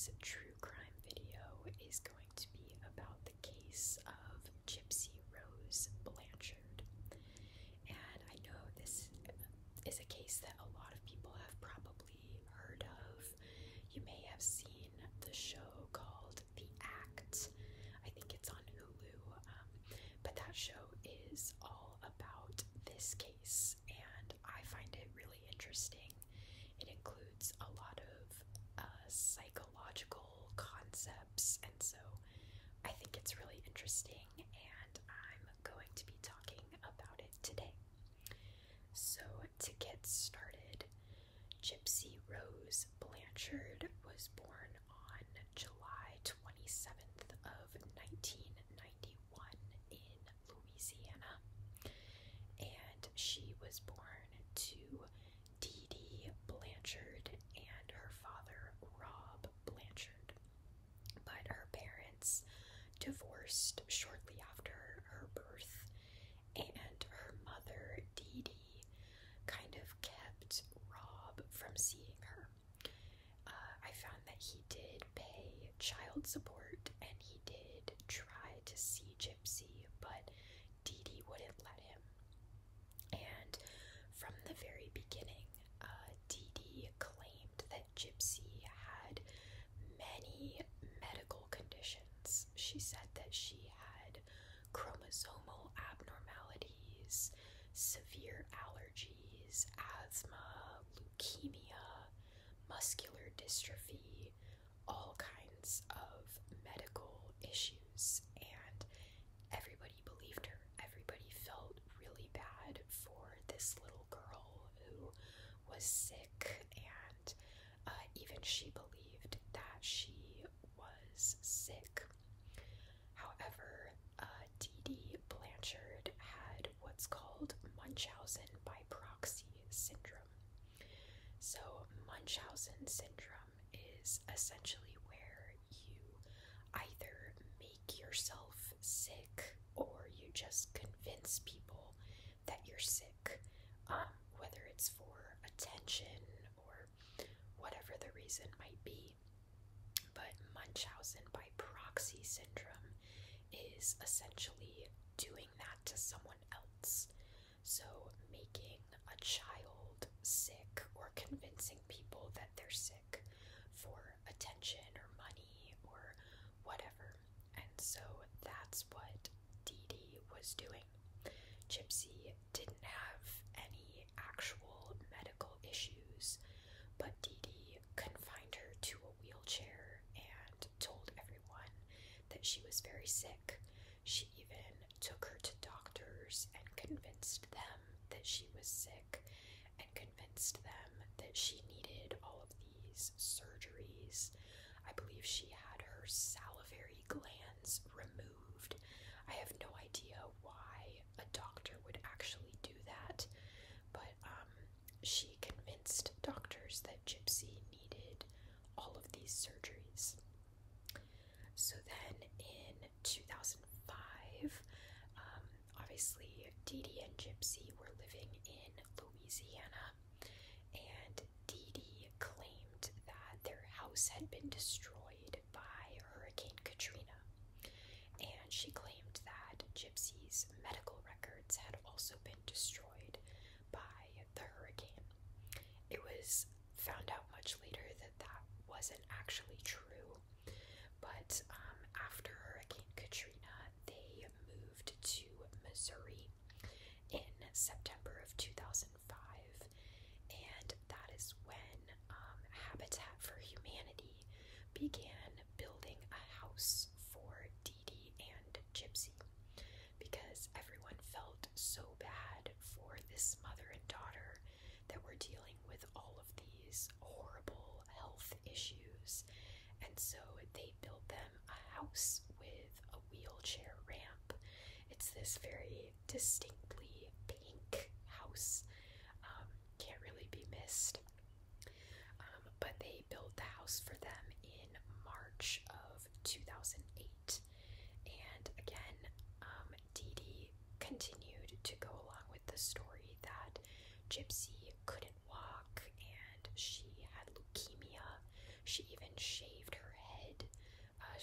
Today's true crime video is going to be about the case of Gypsy Rose Blanchard. And I know this is a case that a lot of people have probably heard of. You may have seen the show called The Act. I think it's on Hulu. But that show is all about this case, and I find it really interesting. It includes a lot of psychological concepts, and so I think it's really interesting, and I'm going to be talking about it today. So to get started, Gypsy Rose Blanchard was born on July 27th of 1991 in Louisiana, and she was born to Dee Dee Blanchard and her father, Rob Blanchard. But her parents divorced shortly after her birth, and her mother, Dee Dee, kind of kept Rob from seeing her. I found that he did pay child support, and he did try to see Gypsy, but Dee Dee wouldn't let him. And from the very beginning, Dee Dee claimed that Gypsy had many medical conditions. She said that she had chromosomal abnormalities, severe allergies, asthma, leukemia, muscular dystrophy, all kinds of medical issues, and everybody believed her. Everybody felt really bad for this little girl who was sick, and even she believed that she was sick. However, Dee Dee Blanchard had what's called Munchausen by proxy syndrome. So Munchausen syndrome is essentially where you either make yourself sick or you just convince people that you're sick, whether it's for attention or whatever the reason might be. But Munchausen by proxy syndrome is essentially doing that to someone else. So making a child sick or convincing people that they're sick for attention or money or whatever. And so that's what Dee Dee was doing. Gypsy didn't have any actual medical issues, but Dee Dee confined her to a wheelchair and told everyone that she was very sick. She even took her to doctors and convinced them that she was sick and convinced them that she needed all of these surgeries. I believe she had her salivary glands removed. I have no idea why a doctor would actually do that, but she convinced doctors that Gypsy needed all of these surgeries. So then in 2005, obviously Dee Dee and Gypsy were living in Louisiana, and Dee Dee claimed that their house had been destroyed by Hurricane Katrina, and she claimed that Gypsy's medical records had also been destroyed by the hurricane. It was found out much later that that wasn't actually true, but after Hurricane Katrina, they moved to Missouri in September of 2005, and that is when Habitat for Humanity began building a house for Dee Dee and Gypsy, because everyone felt so bad for this mother and daughter that were dealing with all of these horrible health issues, and so they built them a house with a wheelchair ramp. It's this very distinctly pink house, can't really be missed. But they built the house for them in March of 2008, and again, Dee Dee continued to go along with the story that Gypsy couldn't walk and she had leukemia. She even shaved her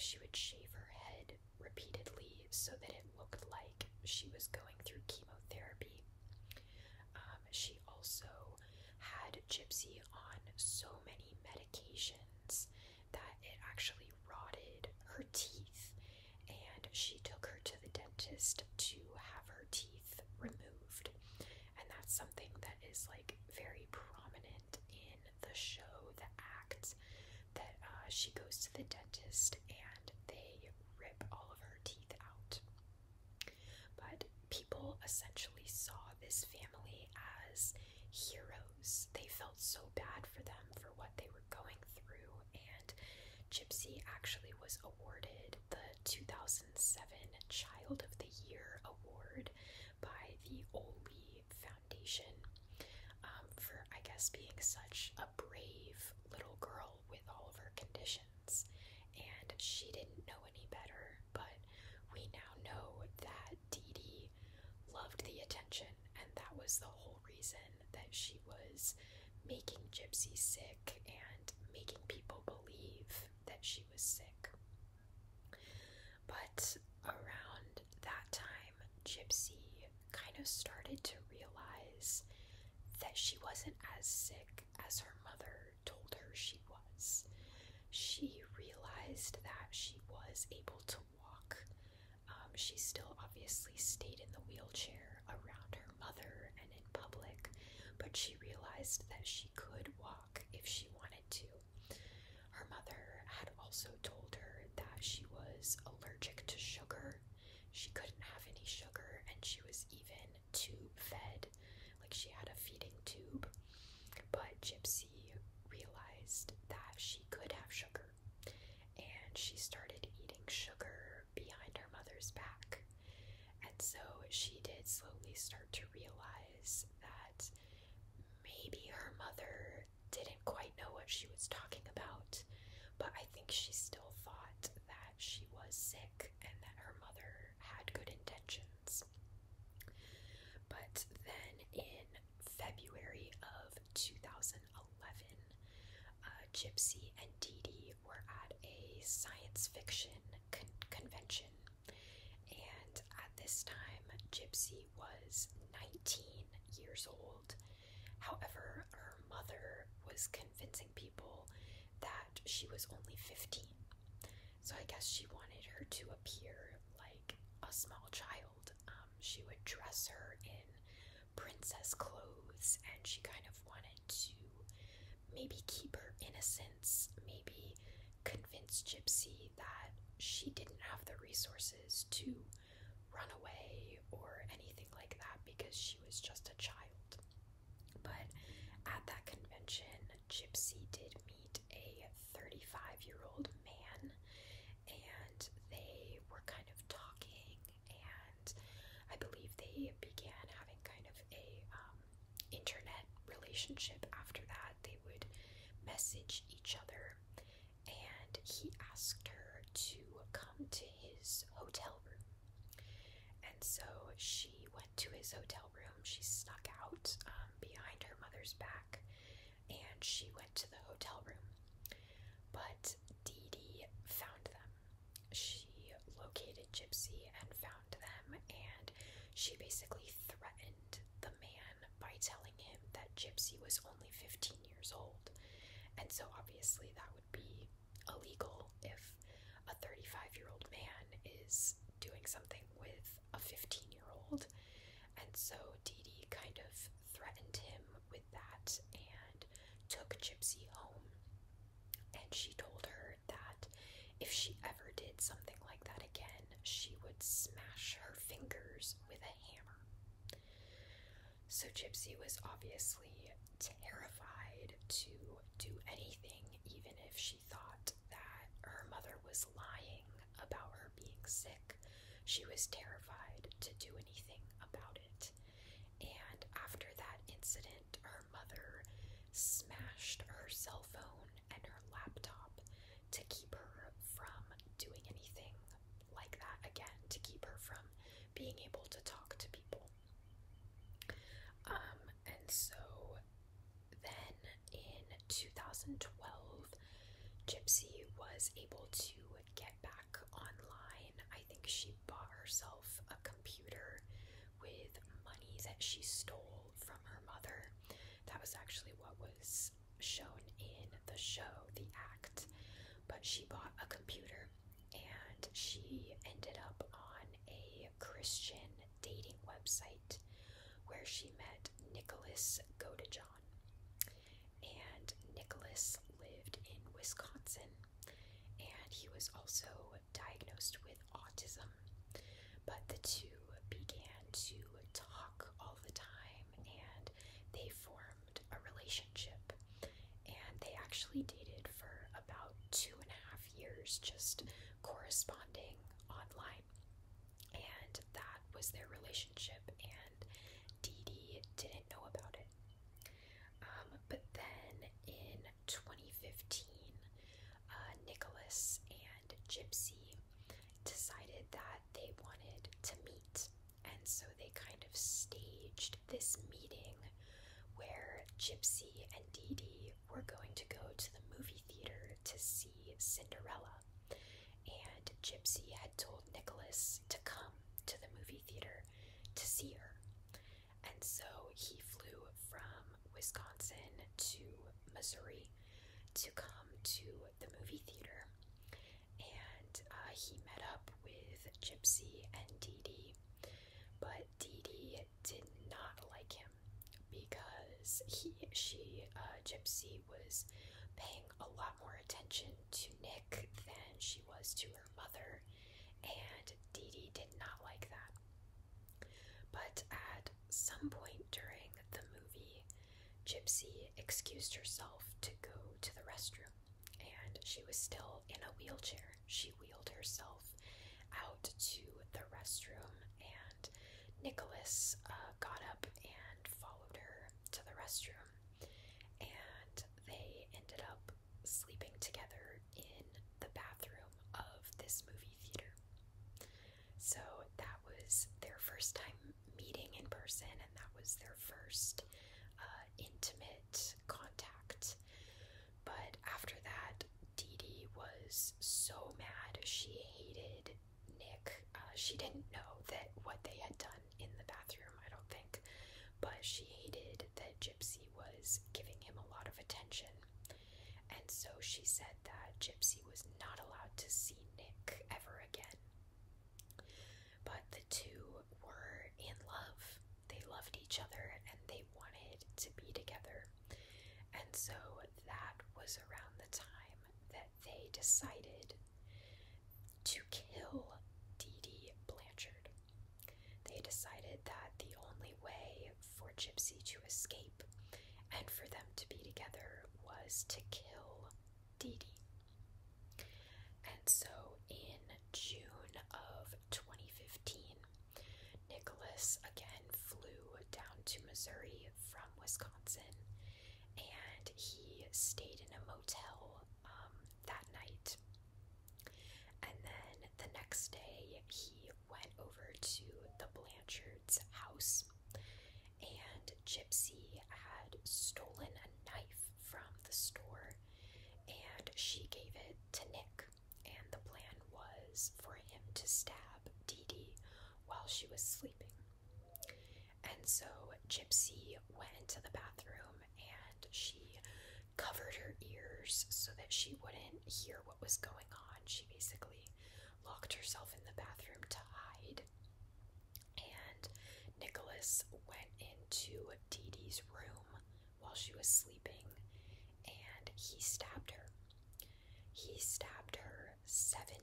she would shave her head repeatedly so that it looked like she was going through chemotherapy. She also had Gypsy on so many medications that it actually rotted her teeth, and she took her to the dentist to have her teeth removed. And that's something that is like very prominent in the show, the act, that she goes to the dentist and they rip all of her teeth out. But people essentially saw this family as heroes. They felt so bad for them for what they were going through, and Gypsy actually was awarded the 2007 Child of the Year award by the Oli Foundation for, I guess, being such a brave little girl with all of her conditions. And she didn't know any better, but we now know that Dee Dee loved the attention, and that was the whole reason that she was making Gypsy sick and making people believe that she was sick. But around that time, Gypsy kind of started to realize that she wasn't as sick as her mother told her she was. She realized that she was able to walk. She still obviously stayed in the wheelchair around her mother and in public, but she realized that she could walk if she wanted to. Her mother had also told her that she was allergic to sugar. She couldn't have any sugar, and she was even tube fed, like she had a feeding tube. But Gypsy realized that she could have sugar, and she started eating sugar behind her mother's back. And so she did slowly start to realize that maybe her mother didn't quite know what she was talking about, but I think she still thought that she was sick and that her mother had good intentions. But then in February of 2011, Gypsy and Dee Dee were at a science fiction convention, and at this time Gypsy was 19 years old. However, her mother was convincing people that she was only 15, so I guess she wanted her to appear like a small child. She would dress her in princess clothes, and she kind of wanted to maybe keep her innocence, maybe convince Gypsy that she didn't have the resources to run away or anything like that because she was just a child. But at that convention, Gypsy did meet a 35-year-old man, and they were kind of talking, and I believe they began having kind of a internet relationship after that. They would message each other, and he asked her to come to his hotel room. And so she went to his hotel room. She snuck out behind her mother's back, and she went to the hotel room. But Dee Dee found them. She located Gypsy and found them, and she basically threatened the man by telling him that Gypsy was only 15 years old. And so obviously that would be illegal if a 35-year-old man is doing something with a 15-year-old. And so Dee Dee kind of threatened him with that and took Gypsy home. And she told her that if she ever did something like that again, she would smash her fingers with a hammer. So Gypsy was obviously terrified to do anything, even if she thought that her mother was lying about her being sick. She was terrified to do anything about it. And after that incident, her mother smashed her cell phone and her laptop to keep her from doing anything like that again, to keep her from being able to talk to people. And so then in 2012, Gypsy was able to get back think she bought herself a computer with money that she stole from her mother. That was actually what was shown in the show, the act. But she bought a computer, and she ended up on a Christian dating website where she met Nicholas Godejohn. And Nicholas lived in Wisconsin, and he was also diagnosed with autism. But the two began to talk all the time, and they formed a relationship. And they actually dated for about 2.5 years, just corresponding online. And that was their relationship, and Dee Dee didn't know about it. But then in 2015, Nicholas and Gypsy decided that they wanted to meet, and so they kind of staged this meeting where Gypsy and Dee Dee were going to go to the movie theater to see Cinderella. And Gypsy had told Nicholas to come to the movie theater to see her. And so he flew from Wisconsin to Missouri to come to the movie theater. And he met up with Gypsy and Dee Dee. But Dee Dee did not like him because Gypsy was paying a lot more attention to Nick than she was to her mother, and Dee Dee did not like that. But at some point during the movie, Gypsy excused herself to go to the restroom, and she was still in a wheelchair. She wheeled herself out to the restroom, and Nicholas got up and followed her to the restroom, and they ended up sleeping together in the bathroom of this movie theater. So that was their first time meeting in person, and that was their first intimate contact. But after that, Dee Dee was so mad. She hated Nick. She didn't know that what they had done in the bathroom, I don't think, but she hated that Gypsy was giving him a lot of attention. And so she said that Gypsy was not allowed to see Nick ever again. But the two were in love. They loved each other and they wanted to be together. And so that was around the time that they decided to kill Dee Dee Blanchard. They decided that the only way for Gypsy to escape and for them to be together was to kill Dee Dee. And so in June of 2015, Nicholas again flew down to Missouri from Wisconsin, and he stayed in a motel that night. And then the next day, he went over to the Blanchards' house, and Gypsy had stolen a knife from the store, and she gave it to Nick. And the plan was for him to stab Dee Dee while she was sleeping. And so Gypsy went into the bathroom and she covered her ears so that she wouldn't hear what was going on. She basically locked herself in the bathroom to hide. And Nicholas went into Dee Dee's room while she was sleeping, and he stabbed her. He stabbed her 17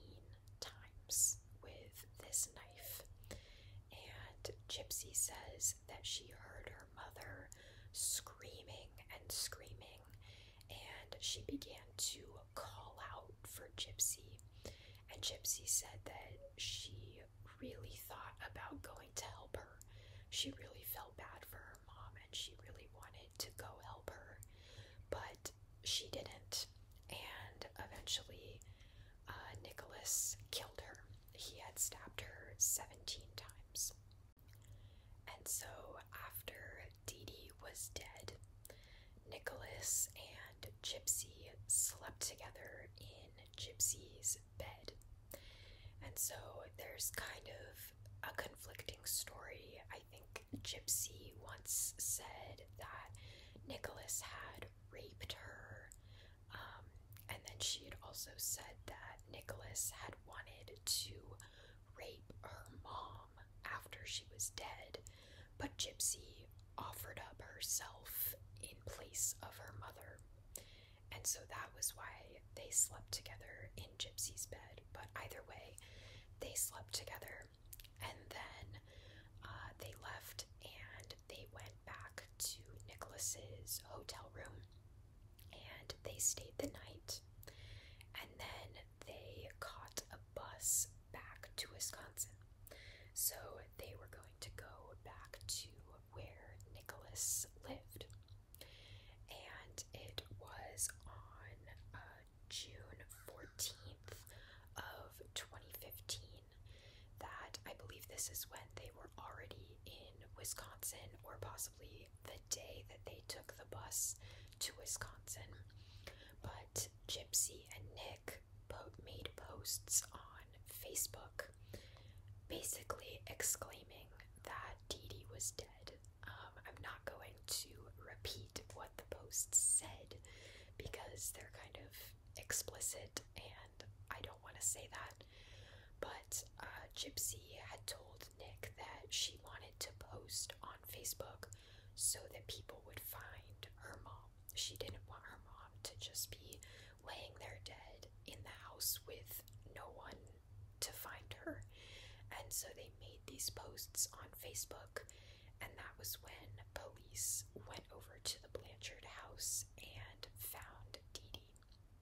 times with this knife. And Gypsy says that she heard her mother screaming and screaming, and she began to call out for Gypsy. And Gypsy said that she really thought about going to help her. She really felt bad for her mom, and she really wanted to go help her, but she didn't. And eventually, Nicholas killed her. He had stabbed her 17 times. And so after Dee Dee was dead, Nicholas and Gypsy slept together in Gypsy's bed. And And so there's kind of a conflicting story. I think Gypsy once said that Nicholas had raped her, and then she had also said that Nicholas had wanted to rape her mom after she was dead, but Gypsy offered up herself in place of her mother. And so that was why they slept together in Gypsy's bed. But either way, they slept together, and then they left and they went back to Nicholas's hotel room, and they stayed the night, and then they caught a bus back to Wisconsin. So they were going to go back to where Nicholas lived. And it was on June 14th of 2015 that I believe this is when they were already in Wisconsin, or possibly the day that they took the bus to Wisconsin. But Gypsy and Nick made posts on Facebook basically exclaiming that Dee Dee was dead. I'm not going to repeat what the posts said because they're kind of explicit and I don't want to say that. But Gypsy had told Nick that she wanted to post on Facebook so that people would find her mom. She didn't want her mom to just be laying there dead in the house with no one to find her. And so they made these posts on Facebook, and that was when police went over to the Blanchard house and found Dee Dee.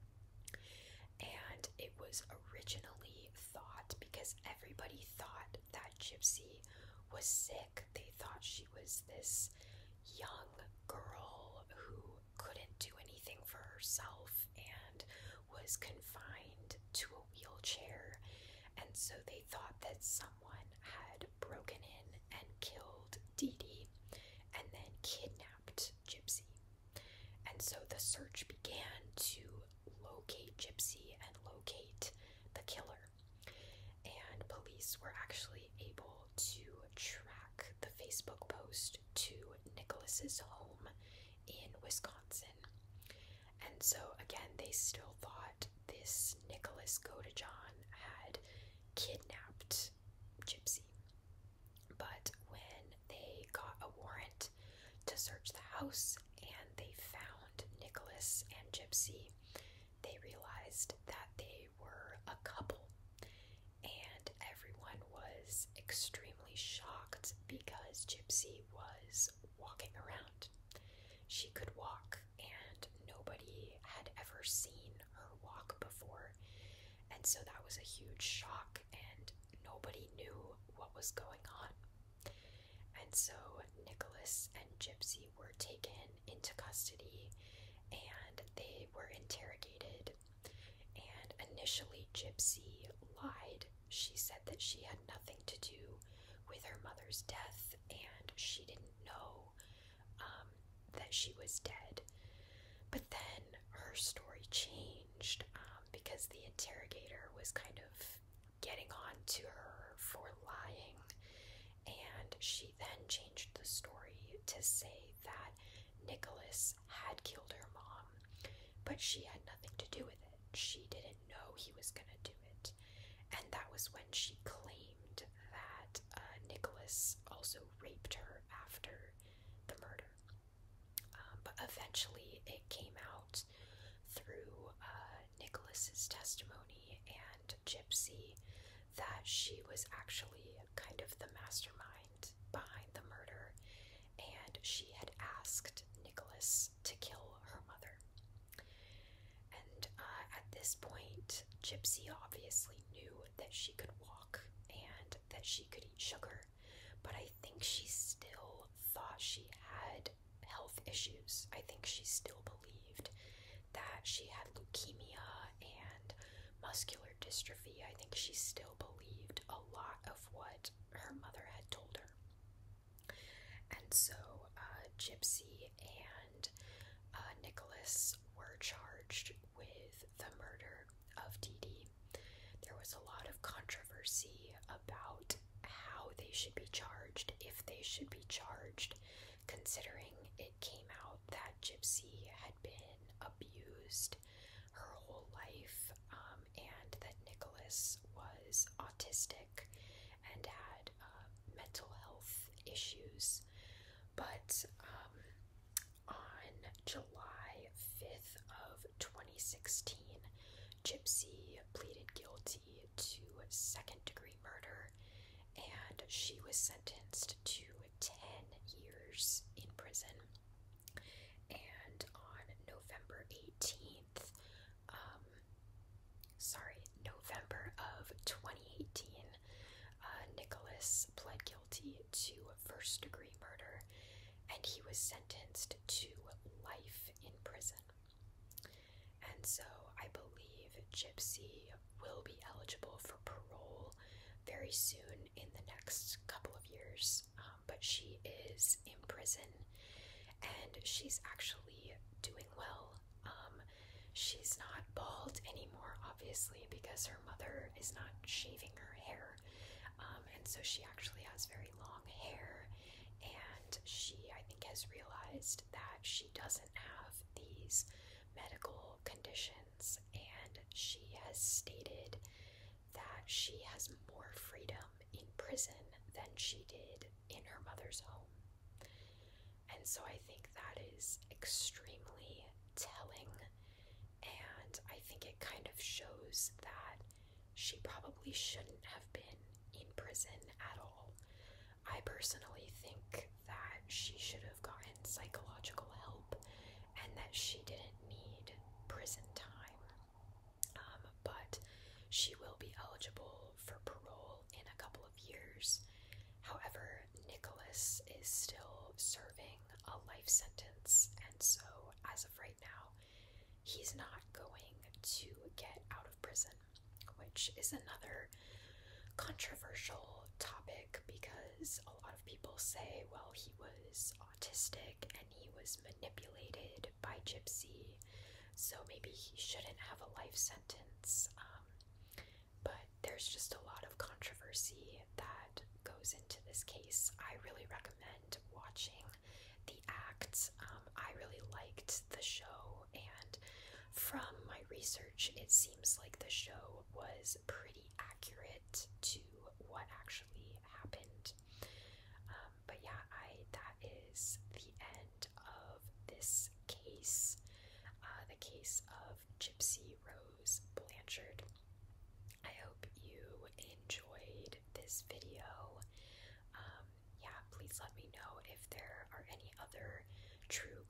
And it was originally thought, because everybody thought that Gypsy was sick, they thought she was this young girl who couldn't do anything for herself and was confined to a wheelchair. And so they thought that someone had broken in and killed Dee Dee and then kidnapped Gypsy. And so the search began to locate Gypsy and locate the killer. And police were actually able to track the Facebook post to Nicholas's home in Wisconsin. And so again, they still thought this Nicholas Godejohn had kidnapped Gypsy. But when they got a warrant to search the house and they found Nicholas and Gypsy, they realized that they were a couple. And everyone was extremely shocked because Gypsy was walking around. She could walk, and nobody had ever seen her walk before. And so that was a huge shock, and nobody knew what was going on. And so Nicholas and Gypsy were taken into custody, and they were interrogated. And initially, Gypsy lied. She said that she had nothing to do with her mother's death, and she didn't know that she was dead. But then her story changed because the interrogator was kind of getting on to her for lying, and she then changed the story to say that Nicholas had killed her mom, but she had nothing to do with it. She didn't know he was going to do it. And that was when she claimed that Nicholas also raped her after the murder. But eventually it came out through Nicholas's testimony and Gypsy that she was actually kind of the mastermind behind the murder, and she had asked Nicholas to kill her mother. And at this point, Gypsy obviously knew that she could walk and that she could eat sugar, but I think she still thought she had health issues. I think she still believed that she had leukemia and muscular dystrophy. I think she still believed a lot of what her mother had told her. And so Gypsy and Nicholas were charged with the murder of Dee Dee. There was a lot of controversy controversy about how they should be charged, if they should be charged, considering it came out that Gypsy had been abused her whole life, and that Nicholas was autistic and had mental health issues. But on July 5th of 2016, Gypsy pleaded guilty to second-degree murder, and she was sentenced to 10 years in prison. And on November 18th, November of 2018, Nicholas pled guilty to first-degree murder, and he was sentenced to life in prison. And so I believe Gypsy will be eligible for parole very soon in the next couple of years, but she is in prison, and she's actually doing well. She's not bald anymore, obviously, because her mother is not shaving her hair, and so she actually has very long hair, and she, I think, has realized that she doesn't have these medical conditions, and she has stated that she has more freedom in prison than she did in her mother's home. And so I think that is extremely telling, and I think it kind of shows that she probably shouldn't have been in prison at all. I personally think that she should have gotten psychological help and that she didn't need prison time. But she will be eligible for parole in a couple of years. However, Nicholas is still serving a life sentence, and so as of right now, he's not going to get out of prison, which is another controversial topic because a lot of people say, well, he was autistic and he was manipulated by Gypsy, so maybe he shouldn't have a life sentence. But there's just a lot of controversy that goes into this case. I really recommend watching The Act. I really liked the show, and from my research, it seems like the show was pretty accurate to what actually happened. But yeah, that is the end of this case, the case of Gypsy Rose Blanchard. I hope you enjoyed this video. Yeah, please let me know if there are any other true